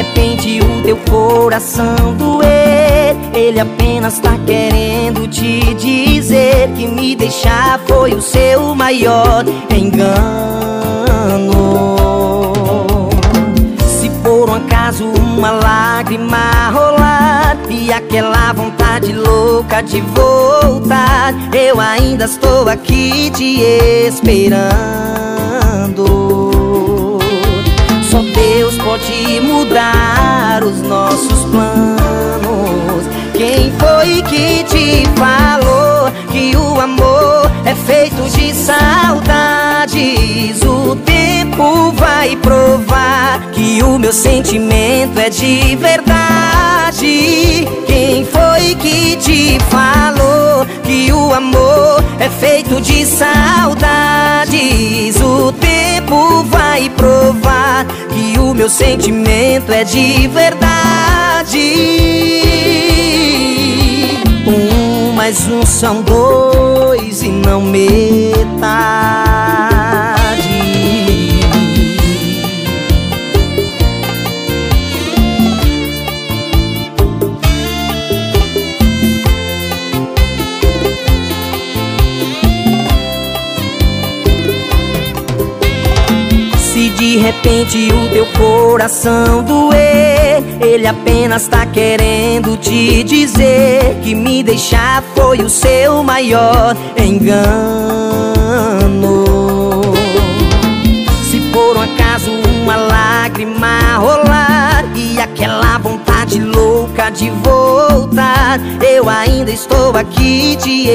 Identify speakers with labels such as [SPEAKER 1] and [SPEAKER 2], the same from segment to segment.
[SPEAKER 1] repente o teu coração doer, ele apenas tá querendo te dizer que me deixar foi o seu maior engano. Se por um acaso uma lágrima rolar e aquela vontade louca de voltar, eu ainda estou aqui te esperando. Só Deus pode mudar os nossos planos. Quem foi que te falou que o amor é feito de saudades? O tempo vai provar que o meu sentimento é de verdade. Quem foi que te falou que o amor é feito de saudades? O tempo vai provar que o meu sentimento é de verdade. Um mais um são dois e não metade. Se de repente o teu coração doer, ele apenas tá querendo te dizer que me deixar foi o seu maior engano. Se por um acaso uma lágrima rolar e aquela vontade louca de voltar, eu ainda estou aqui te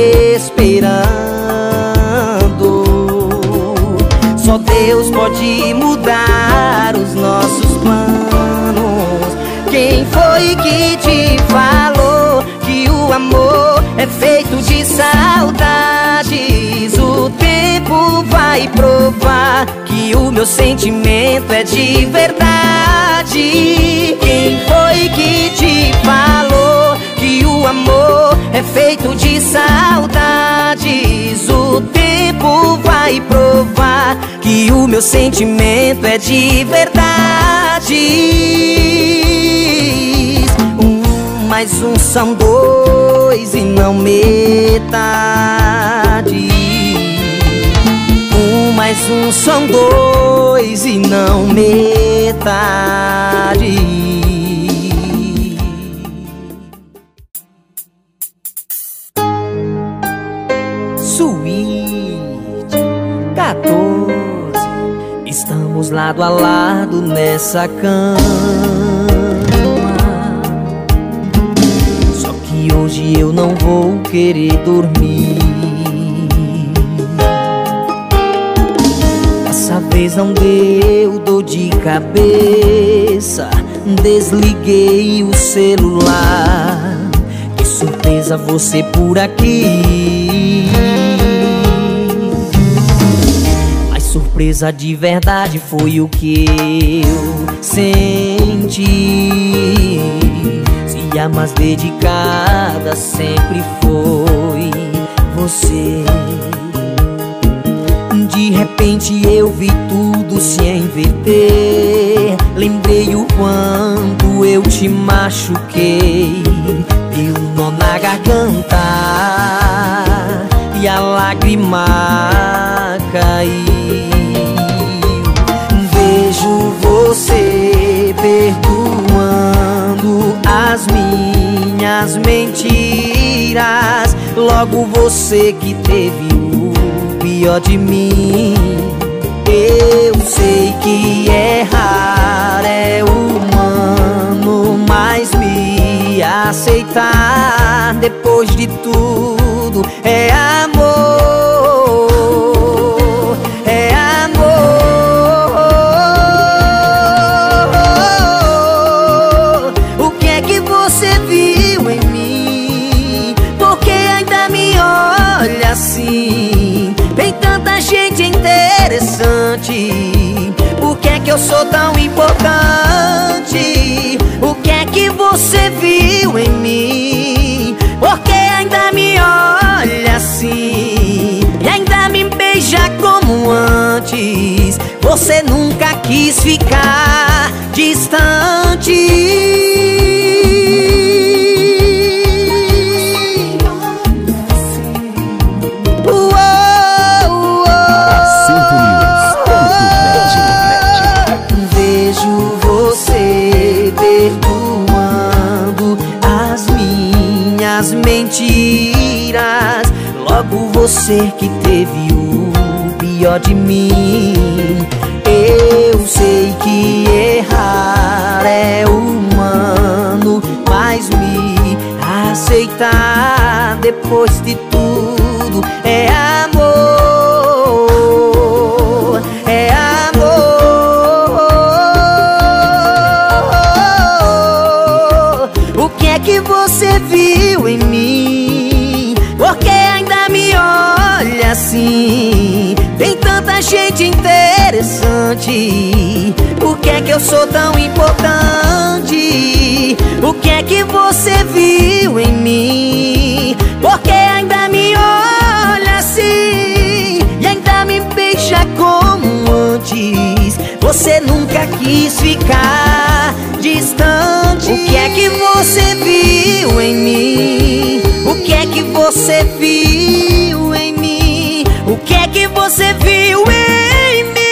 [SPEAKER 1] esperando. Só Deus pode mudar os nossos planos. Quem foi que te falou que o amor é feito de saudades? O tempo vai provar que o meu sentimento é de verdade. Quem foi que te falou que o amor é feito de saudades? O tempo vai provar que o meu sentimento é de verdade. Um mais um são dois e não metade. Um mais um são dois e não metade. Suíte 14, estamos lado a lado nessa cama. Só que hoje eu não vou querer dormir. Dessa vez não deu dor de cabeça, desliguei o celular. Que surpresa você por aqui. Mas surpresa de verdade foi o que eu senti. Se a mais dedicada sempre foi você. De repente eu vi tudo se inverter. Lembrei o quanto eu te machuquei. Deu um nó na garganta e a lágrima caiu. Vejo você perdoando as minhas mentiras. Logo você que teve o pior de mim. Eu sei que errar é humano, mas me aceitar depois de tudo é amor, é amor. O que é que você viu em mim? Porque ainda me olha assim? Tem tanta gente interessante. Por que é que eu sou tão importante? O que é que você viu em mim? Porque ainda me olha assim e ainda me beija como antes. Você nunca quis ficar distante. por você que teve o pior de mim. Eu sei que errar é humano, mas me aceitar depois de tudo é amor, é amor. O que é que você viu em mim? Porque ainda me olha assim? Tem tanta gente interessante. Por que é que eu sou tão importante? O que é que você viu em mim? Porque ainda me olha assim e ainda me beija como antes. Você nunca quis ficar distante. O que é que você viu em mim? O que é que você viu em mim? O que é que você viu em mim?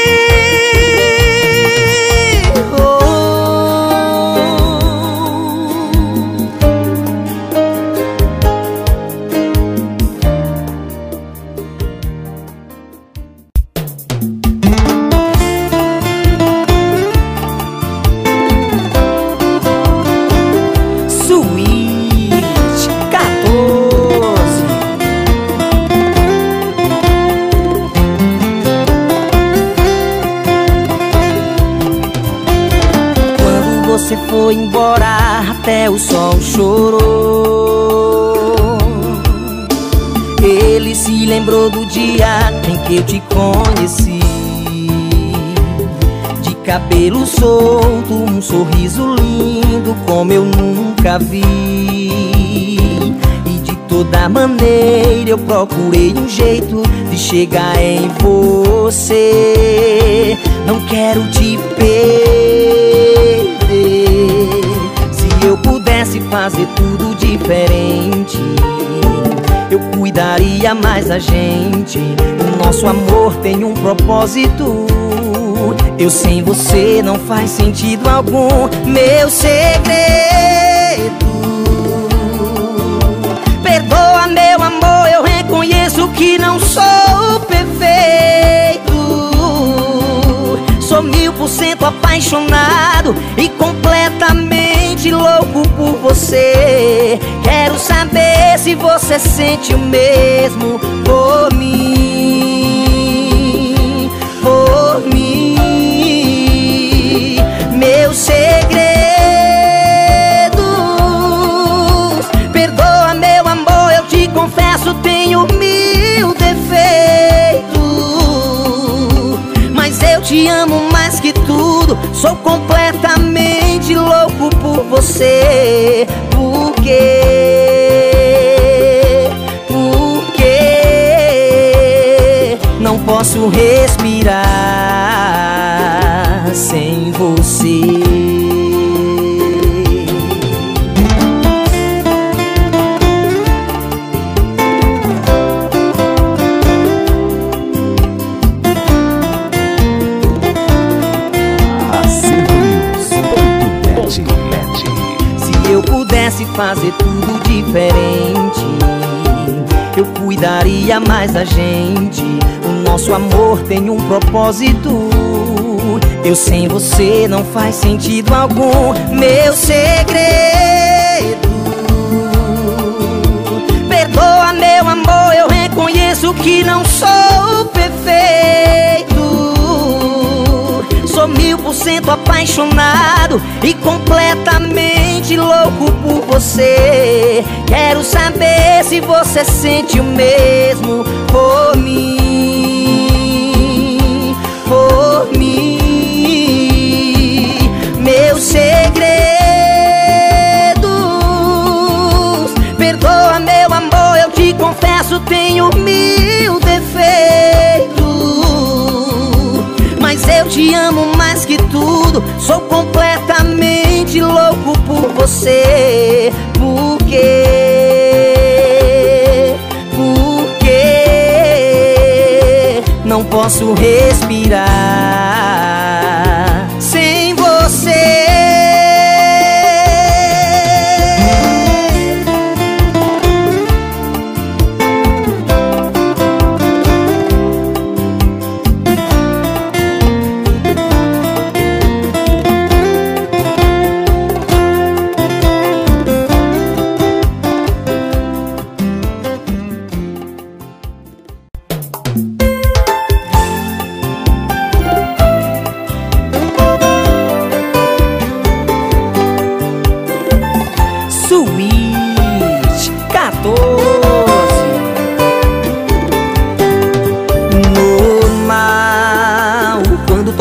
[SPEAKER 1] Você foi embora, até o sol chorou. Ele se lembrou do dia em que eu te conheci. De cabelo solto, um sorriso lindo como eu nunca vi. E de toda maneira eu procurei um jeito de chegar em você. Não quero te perder. Se eu pudesse fazer tudo diferente, eu cuidaria mais da gente. O nosso amor tem um propósito. Eu sem você não faz sentido algum. Meu segredo, perdoa meu amor, eu reconheço que não sou perfeito. Sou 1000% apaixonado e completamente louco por você. Quero saber se você sente o mesmo por mim, por mim. Meus segredos, perdoa meu amor, eu te confesso, tenho 1000 defeitos. Mas eu te amo mais que tudo, sou completamente louco por você. Por quê? Por quê? Não posso respirar sem você. Se eu pudesse fazer tudo diferente, eu cuidaria mais da gente. O nosso amor tem um propósito. Eu sem você não faz sentido algum. Meu segredo, perdoa meu amor, eu reconheço que não sou perfeito. Sou 1000% apaixonado e completamente louco por você. Quero saber se você sente o mesmo por mim, por mim. Meus segredos, perdoa meu amor, eu te confesso, tenho 1000 defeitos. Mas eu te amo mais que tudo, sou completamente louco por você. Por quê? Por quê? Não posso respirar sem você.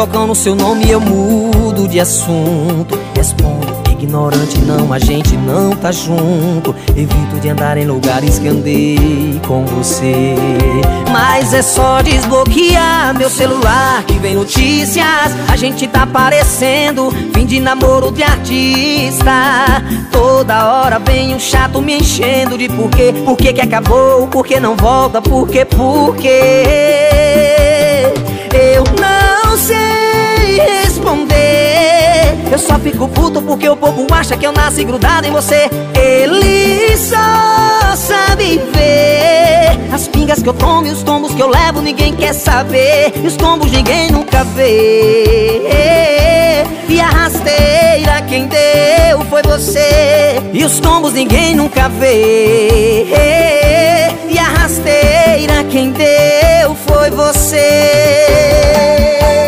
[SPEAKER 1] tocam no seu nome eu mudo de assunto. Respondo, ignorante não, a gente não tá junto. Evito de andar em lugares que andei com você. Mas é só desbloquear meu celular que vem notícias. A gente tá parecendo fim de namoro de artista. Toda hora vem um chato me enchendo de porquê. Por que que acabou, por que não volta, por quê, por quê? Eu não sei responder. Eu só fico puto porque o povo acha que eu nasci grudado em você. Ele só sabe ver as pingas que eu tomo e os tombos que eu levo, ninguém quer saber. E os tombos ninguém nunca vê. E a rasteira quem deu foi você. E os tombos ninguém nunca vê. E a rasteira quem deu foi você.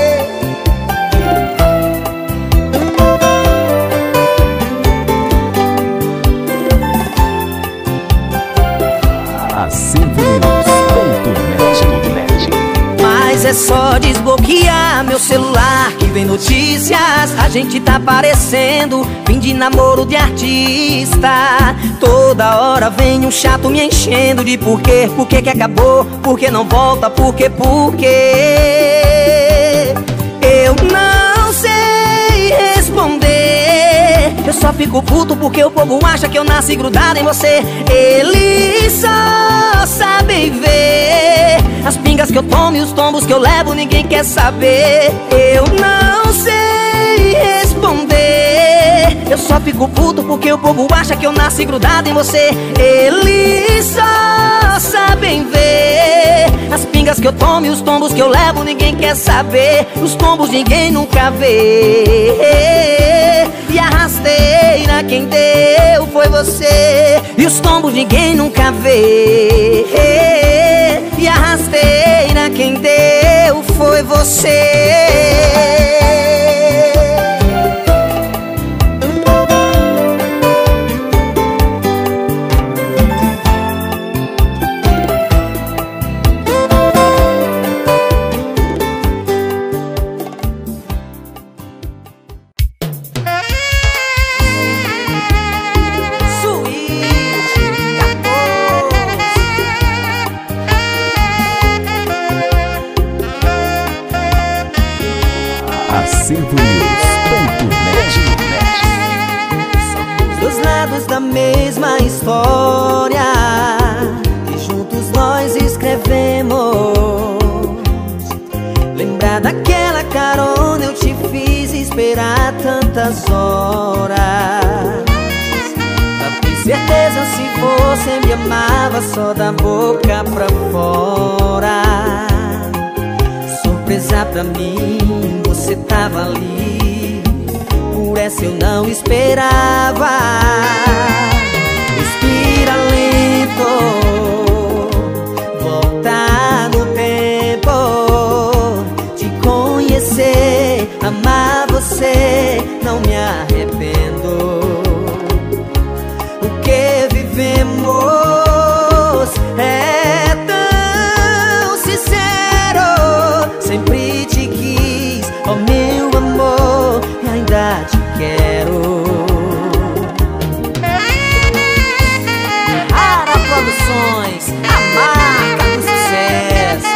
[SPEAKER 1] Mas é só desbloquear meu celular que vem notícias. A gente tá parecendo fim de namoro de artista. Toda hora vem um chato me enchendo de porquê. Por que que acabou, por que não volta, por quê, por quê? Eu não sei responder. Eu só fico puto porque o povo acha que eu nasci grudado em você. Eles só sabem ver as pingas que eu tomo e os tombos que eu levo, ninguém quer saber. Eu não sei responder. Eu só fico puto porque o povo acha que eu nasci grudado em você. Eles só sabem ver as pingas que eu tomo e os tombos que eu levo, ninguém quer saber. Os tombos ninguém nunca vê. E a rasteira quem deu foi você. E os tombos ninguém nunca vê. E a rasteira quem deu foi você. Dos lados da mesma história que juntos nós escrevemos. Lembrar daquela carona eu te fiz esperar tantas horas. Pra ter certeza se você me amava só da boca pra fora. Surpresa pra mim, você tava ali. Por essa eu não esperava. Respira lento, voltar no tempo, te conhecer, amar você, não me arrependo. O que vivemos é tão sincero. Sempre te quis, oh meu amor, e ainda te quero. Ara Produções, a marca do sucesso.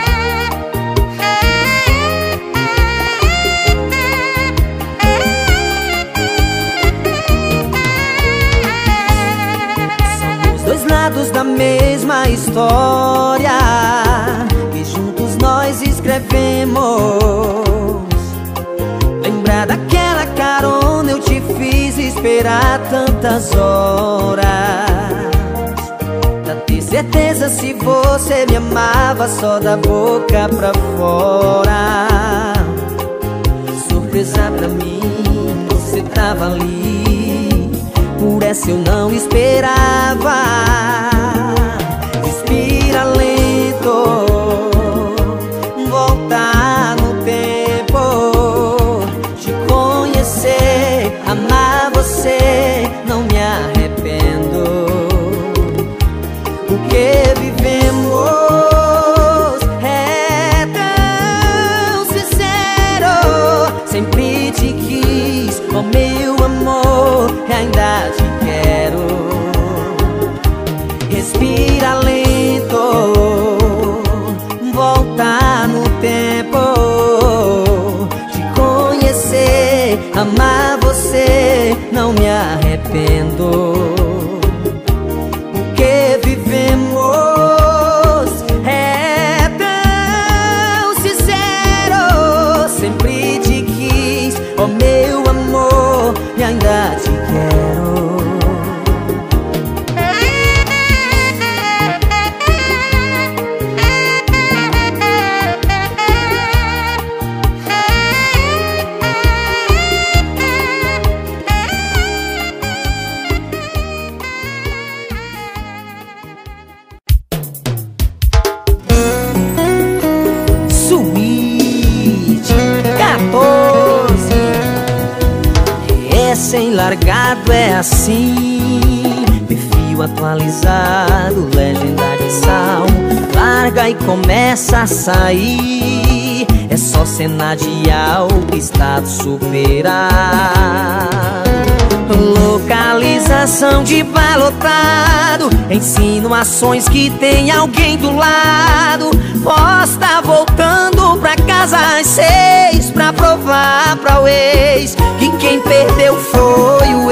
[SPEAKER 1] Somos dois lados da mesma história que juntos nós escrevemos. Lembrar daquela carona eu te fiz esperar tantas horas. Pra ter certeza se você me amava só da boca pra fora. Surpresa pra mim, você tava ali. Por essa eu não esperava. Respira lento, voltar no tempo, te conhecer, amar você, não me arrependo. O que vivemos é tão sincero. e ainda te quero. Respira lento, volta no tempo, te conhecer, amar você, não me arrependo. O que vivemos é tão sincero, sempre te quis, oh meu amor, e ainda te quero. Sem largado é assim, perfil atualizado, legenda de salmo, larga e começa a sair. É só cena de algo, estado superado. Localização de balotado, insinuações que tem alguém do lado. Posta voltando pra casa às 6 pra provar pra o ex que quem perdeu foi o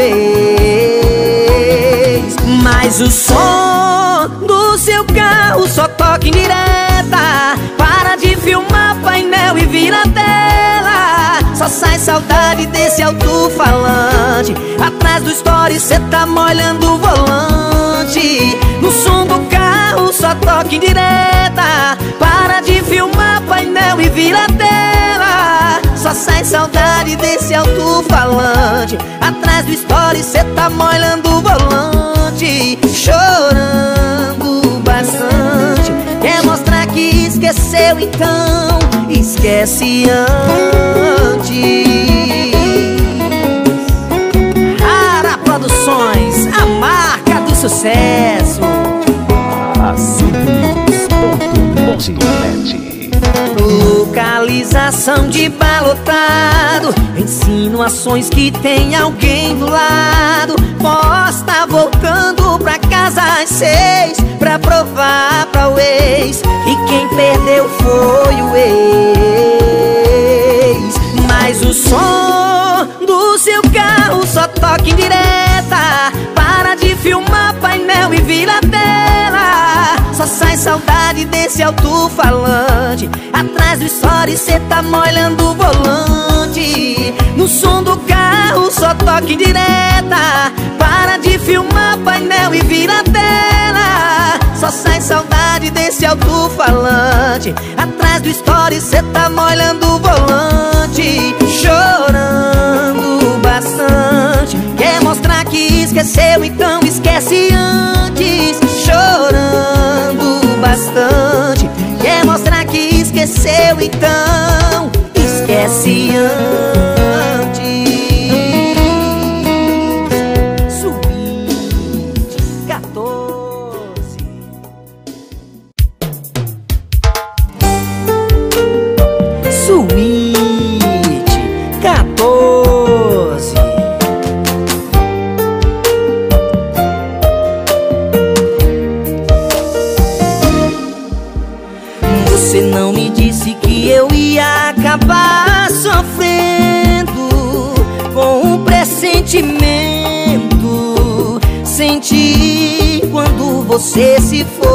[SPEAKER 1] ex. Mas o som do seu carro só toca em direta. Para de filmar painel e vira tela. Só sai saudade desse alto-falante. Atrás do story cê tá molhando o volante. No som do carro só toca em direta. Para de filmar painel e vira tela. Só sai saudade desse alto-falante. Atrás do story cê tá molhando o volante. Chorando bastante. Quer mostrar que esqueceu, então esquece antes. Ara Produções, a marca do sucesso. Localização de balotado, insinuações que tem alguém do lado. Posta voltando pra casa às 6 pra provar pra o ex e quem perdeu foi o ex. Mas o som do seu carro só toca em direta. Para de filmar painel e vira tela. Só sai saudade desse alto-falante. Atrás do story cê tá molhando o volante. No som do carro só toca em direta. Para de filmar painel e vira tela. Só sai saudade desse alto-falante. Atrás do story cê tá molhando o volante. Chorando bastante. Quer mostrar que esqueceu, então esquece antes. Chorando bastante. Quer mostrar que esqueceu, então esquece antes. Suíte 14. Suíte 14. Você não me disse que eu ia acabar sofrendo com um pressentimento. Senti quando você se foi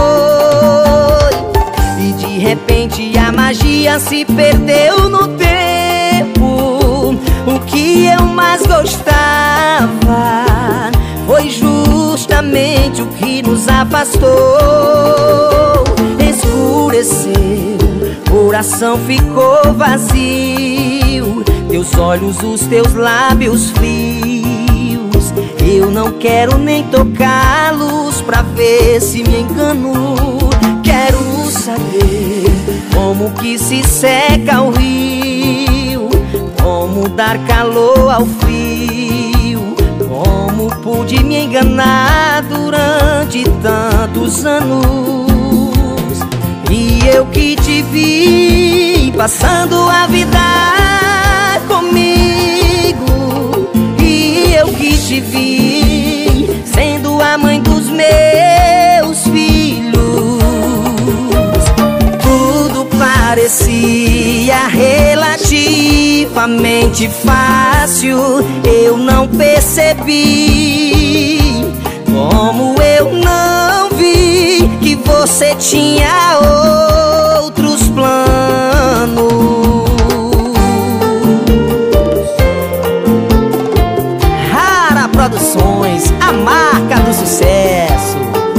[SPEAKER 1] e de repente a magia se perdeu no tempo. O que eu mais gostava foi justamente o que nos afastou. Escureceu, coração ficou vazio. Teus olhos, os teus lábios frios. Eu não quero nem tocá-los pra ver se me engano. Quero saber como que se seca o rio, como dar calor ao frio, como pude me enganar durante tantos anos. E eu que te vi passando a vida comigo, e eu que te parecia relativamente fácil, eu não percebi. Como eu não vi que você tinha outros planos. Rara Produções, a marca do sucesso.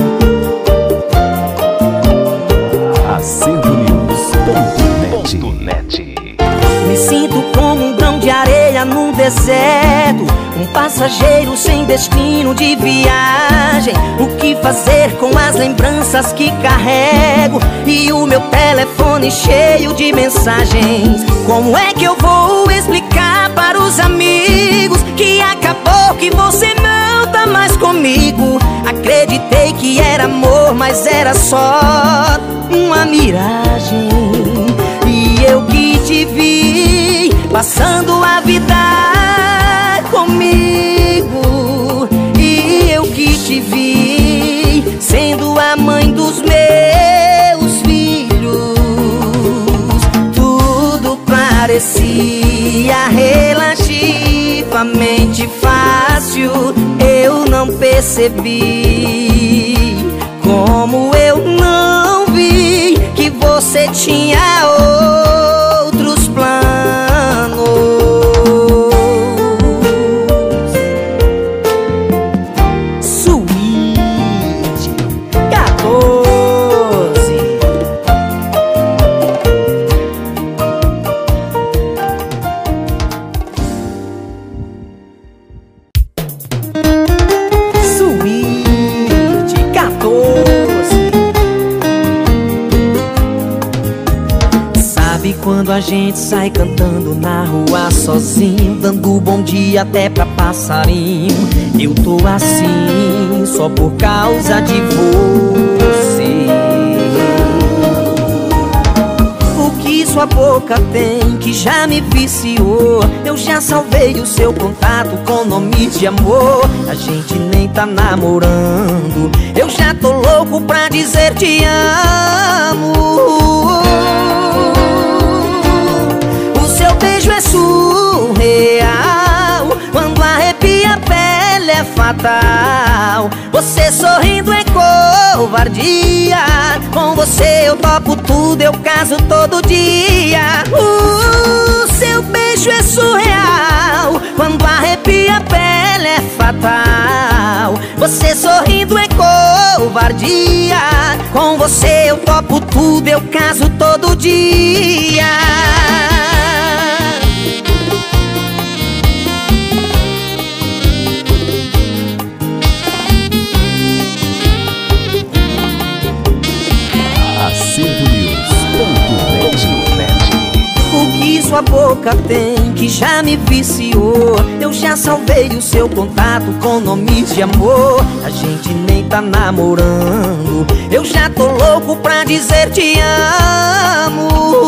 [SPEAKER 2] AcentoNews.net.
[SPEAKER 1] Me sinto como um grão de areia num deserto, um passageiro sem destino de viagem. O que fazer com as lembranças que carrego e o meu telefone cheio de mensagens? Como é que eu vou explicar para os amigos que acabou, que você não tá mais comigo? Acreditei que era amor, mas era só uma miragem. E eu que te vi passando a vida comigo, e eu que te vi sendo a mãe dos meus filhos. Tudo parecia relativamente fácil, eu não percebi. Como eu não vi que você tinha outros planos. Suíte 14. Suíte 14. Sabe quando a gente sai cantando na rua sozinho, dando bom dia até pra passarinho? Eu tô assim só por causa de você. O que sua boca tem que já me viciou? Eu já salvei o seu contato com nomes de amor. A gente nem tá namorando, eu já tô louco pra dizer te amo. O seu beijo é surreal, quando arrepia a pele é fatal. Você sorrindo é covardia, com você eu topo tudo, eu caso todo dia. O seu beijo é surreal, quando arrepia a pele é fatal. Você sorrindo é covardia, com você eu topo tudo, eu caso todo dia.
[SPEAKER 2] AcentoNews.net.
[SPEAKER 1] O que sua boca tem que já me viciou? Eu já salvei o seu contato com nomes de amor. A gente nem tá namorando, eu já tô louco pra dizer te amo.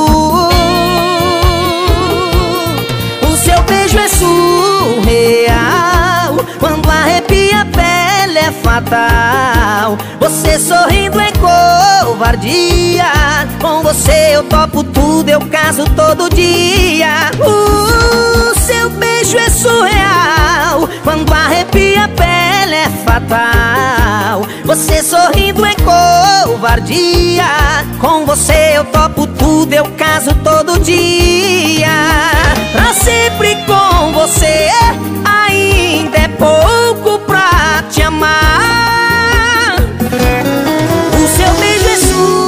[SPEAKER 1] O seu beijo é surreal, quando arrepia a pele é fatal. Você sorrindo é covardia, com você eu topo tudo, eu caso todo dia. O seu beijo é surreal, quando arrepia a pele é fatal. Você sorrindo é covardia, com você eu topo tudo, eu caso todo dia. Pra sempre com você, ainda é pouco pra te amar. O seu beijo é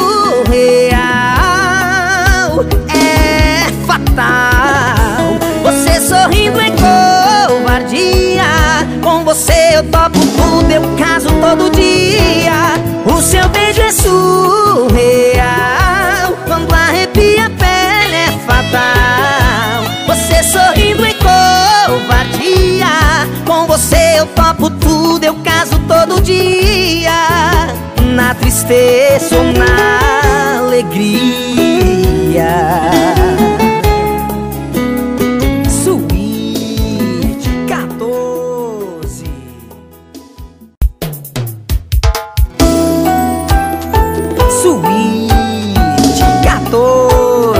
[SPEAKER 1] surreal, é fatal. Você sorrindo é covardia, com você eu topo tudo, eu caso todo dia. O seu beijo é surreal, quando arrepia a pele é fatal. Você sorrindo é covardia, com você eu topo tudo, eu caso todo dia. Na tristeza ou na alegria. Suíte 14. Suíte 14.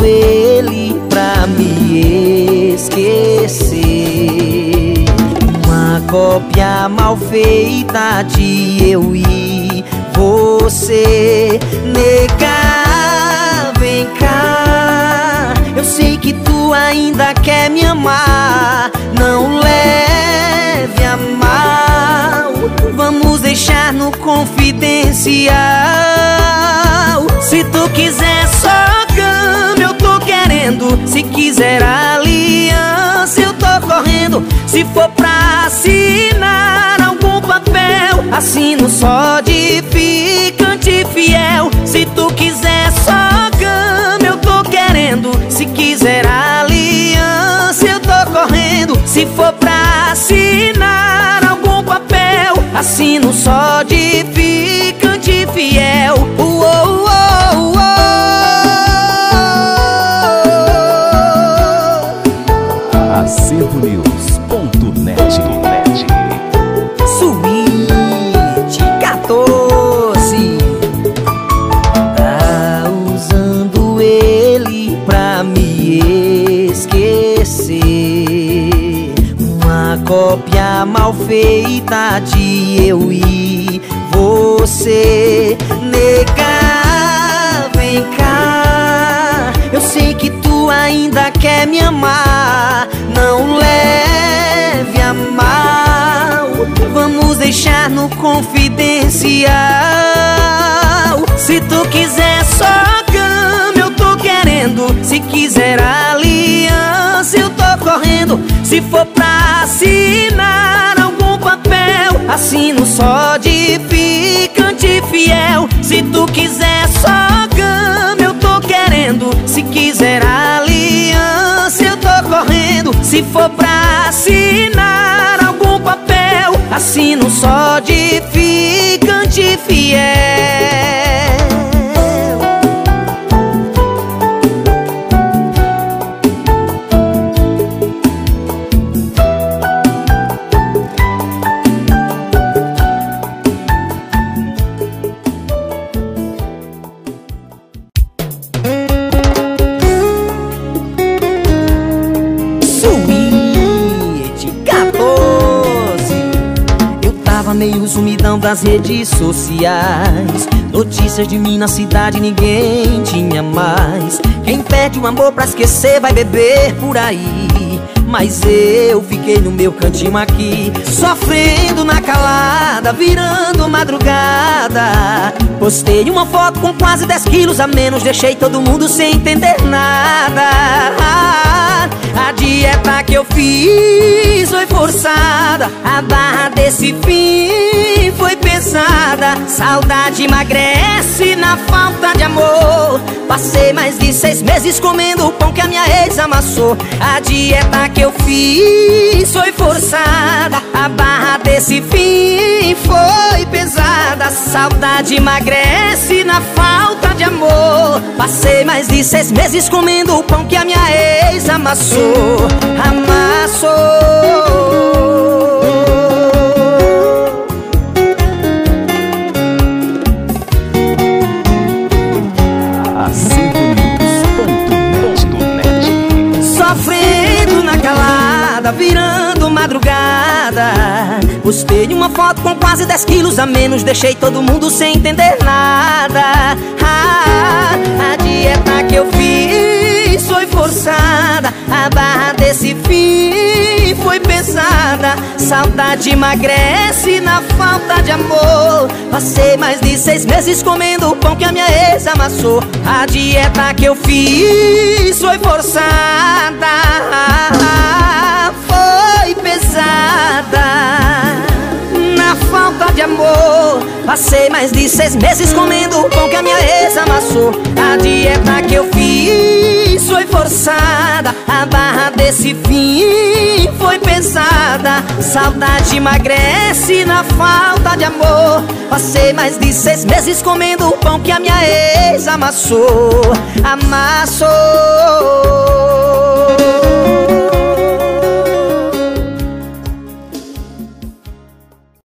[SPEAKER 1] ele pra me esquecer. Uma cópia mal feita de eu e você. Nega, vem cá, eu sei que tu ainda quer me amar. Não leve a mal, vamos deixar no confidencial. Se tu quiser só cama, eu tô querendo. Se quiser aliança, eu tô correndo. Se for pra assinar algum papel, assino só de ficante fiel. Se tu quiser só cama, eu tô querendo. Se quiser aliança, eu tô correndo. Se for pra assinar algum papel, assino só de ficante fiel.
[SPEAKER 2] AcervoNews.net.
[SPEAKER 1] Suíte 14. Tá usando ele pra me esquecer. Uma cópia mal feita de eu e você. Nega, vem cá, eu sei que tu ainda quer me amar. Não leve a mal, vamos deixar no confidencial. Se tu quiser só cama, eu tô querendo. Se quiser aliança, eu tô correndo. Se for pra assinar algum papel, assino só de ficante fiel. Se tu quiser só cama, eu tô querendo. Se quiser aliança, eu tô correndo. Se for pra assinar algum papel, assino só de ficante fiel. Meio sumidão das redes sociais, notícias de mim na cidade ninguém tinha mais. Quem perde o amor pra esquecer vai beber por aí. Mas eu fiquei no meu cantinho aqui, sofrendo na calada, virando madrugada. Postei uma foto com quase 10 quilos a menos, deixei todo mundo sem entender nada. A dieta que eu fiz foi forçada, a barra desse fim foi pesada. Saudade emagrece na falta de amor. Passei mais de 6 meses comendo o pão que a minha ex amassou. A dieta que eu fiz foi forçada, a barra desse fim foi pesada. Saudade emagrece na falta de amor. Passei mais de 6 meses comendo o pão que a minha ex amassou. Amassou. Sofrendo na calada, virando madrugada. Postei uma foto com quase 10 quilos a menos, deixei todo mundo sem entender nada. A dieta que eu fiz foi forçada, a barra desse fim foi pesada. Saudade emagrece na falta de amor. Passei mais de 6 meses comendo o pão que a minha ex amassou. A dieta que eu fiz foi forçada, foi pesada na falta de amor. Passei mais de 6 meses comendo o pão que a minha ex amassou. A dieta que eu fiz foi forçada, a barra desse fim foi pesada. Saudade emagrece na falta de amor. Passei mais de 6 meses comendo o pão que a minha ex amassou. Amassou.